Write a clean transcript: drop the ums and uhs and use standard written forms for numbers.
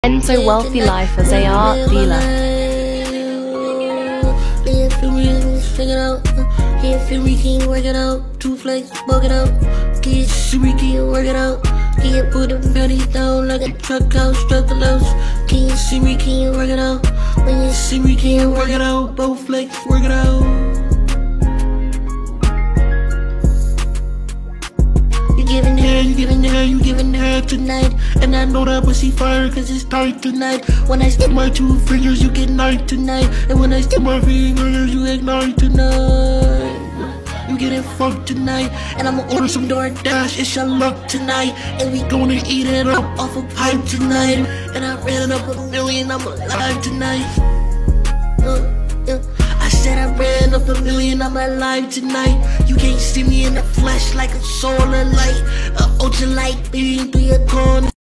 Benzo wealthy life as a art dealer. Check it out. Can't feel me, can't work it out. Two flex, bug it out. Can't see me, can't work it out. Can't put the belly down like a truck out, struck the louse. Can't see me, can't work it out. When you see me, can't work it out. Both flex, work it out. You giving her tonight. And I know that pussy fire cause it's tight tonight. When I stick my two fingers, you get night tonight. And when I stick my fingers, you ignite tonight. You getting fucked tonight. And I'ma order some DoorDash, it's your luck tonight. And we gonna eat it up off a pipe tonight. And I ran up $1 million, I'm alive tonight. I said I ran up $1 million, I'm alive tonight. You can't see me in the flesh like a solar light, a ultralight beam through your corner.